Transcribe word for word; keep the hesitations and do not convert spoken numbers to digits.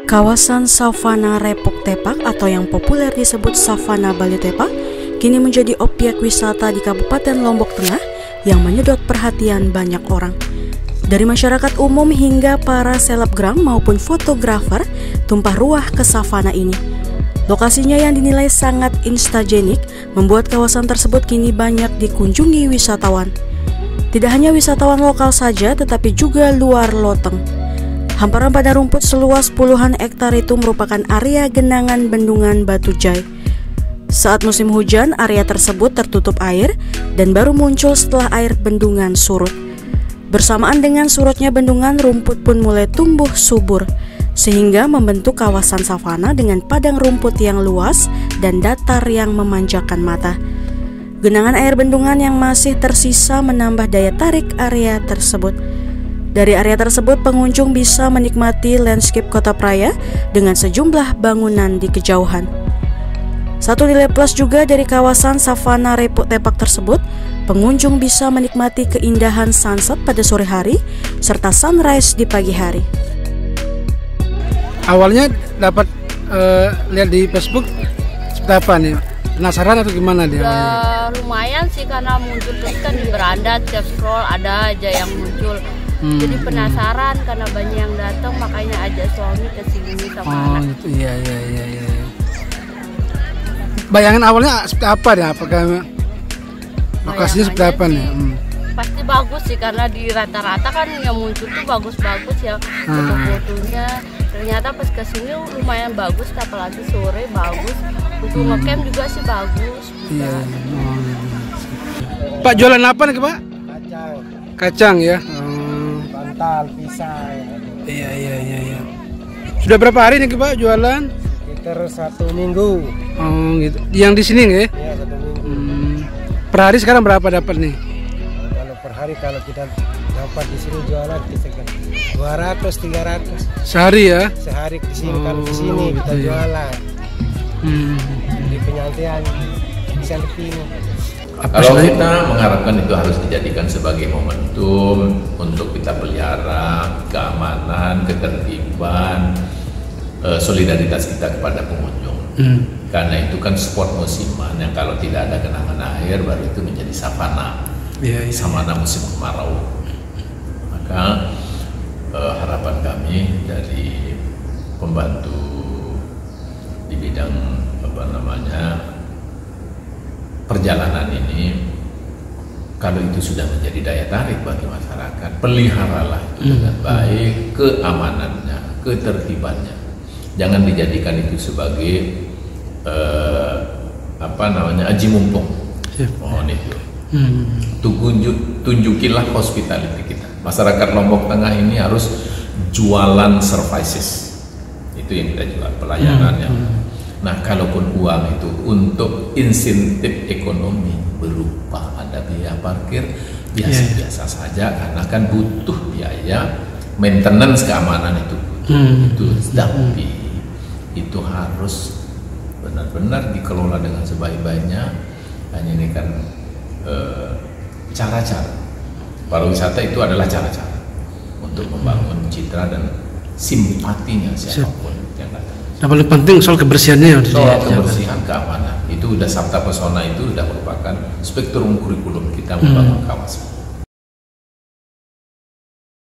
Kawasan Savana Repok Tepak atau yang populer disebut Savana Bali Tepak kini menjadi objek wisata di Kabupaten Lombok Tengah yang menyedot perhatian banyak orang. Dari masyarakat umum hingga para selebgram maupun fotografer tumpah ruah ke savana ini. Lokasinya yang dinilai sangat instagenik membuat kawasan tersebut kini banyak dikunjungi wisatawan. Tidak hanya wisatawan lokal saja tetapi juga luar loteng. Hamparan padang rumput seluas puluhan hektar itu merupakan area genangan bendungan Batu Jai. Saat musim hujan, area tersebut tertutup air dan baru muncul setelah air bendungan surut. Bersamaan dengan surutnya bendungan, rumput pun mulai tumbuh subur, sehingga membentuk kawasan savana dengan padang rumput yang luas dan datar yang memanjakan mata. Genangan air bendungan yang masih tersisa menambah daya tarik area tersebut. Dari area tersebut, pengunjung bisa menikmati landscape Kota Praia dengan sejumlah bangunan di kejauhan. Satu nilai plus juga dari kawasan Savana Repok Tepak tersebut, pengunjung bisa menikmati keindahan sunset pada sore hari serta sunrise di pagi hari. Awalnya dapat uh, lihat di Facebook seperti apa nih? Penasaran atau gimana dia? Ya, lumayan sih karena muncul terus kan di beranda, tiap scroll ada aja yang muncul. Hmm. Jadi penasaran karena banyak yang datang, makanya ajak suami ke sini sama oh, anak. Gitu. Iya, iya, iya, iya. Bayangan awalnya seperti apa ya? Apakah lokasinya seperti apa nih? Hmm. Pasti bagus sih karena di rata-rata kan yang muncul tuh bagus-bagus ya foto-fotonya. Ternyata pas kesini lumayan bagus, apalagi sore bagus. Untuk hmm. ngecamp juga sih bagus. Iya. Oh, iya. Pak jualan apa nih Pak? Kacang. Kacang ya. Oh. Bantal, pisang. Iya iya iya. iya. Sudah berapa hari nih Pak jualan? Sekitar satu minggu. Oh gitu. Yang di sini nggak? Iya satu minggu. Hmm. Per hari sekarang berapa dapat nih? Kalau per hari kalau kita dapat di sini jualan kita dua ratus tiga ratus. Sehari ya? Sehari di sini oh, kalau di sini kita iya. jualan. Hmm. Di penyantian selfie ini. Kalau kita mengharapkan itu harus dijadikan sebagai momentum untuk kita pelihara keamanan, ketertiban, eh, solidaritas kita kepada pengunjung. Hmm. Karena itu kan sport musiman yang kalau tidak ada genangan air baru itu menjadi savana, yeah, yeah. savana musim kemarau. Maka eh, harapan kami dari pembantu di bidang apa namanya perjalanan ini, kalau itu sudah menjadi daya tarik bagi masyarakat, peliharalah itu dengan baik, keamanannya, ketertibannya. Jangan dijadikan itu sebagai eh, apa namanya aji mumpung. Mohon itu. Tunjuk, tunjukilah hospitality kita. Masyarakat Lombok Tengah ini harus jualan services. Itu yang kita jual, pelayanannya. Nah, kalaupun uang itu untuk insentif ekonomi berupa ada biaya parkir, biasa-biasa yeah. saja karena kan butuh biaya maintenance keamanan itu. Hmm. Itu tapi hmm. itu harus benar-benar dikelola dengan sebaik-baiknya. Hanya ini kan cara-cara. Pariwisata itu adalah cara-cara untuk membangun citra dan simpatinya siapapun yang datang. Yang paling penting soal kebersihannya ya. Soal kebersihan, keamanan itu udah Sabta Pesona itu sudah merupakan spektrum kurikulum kita membangun kawasan.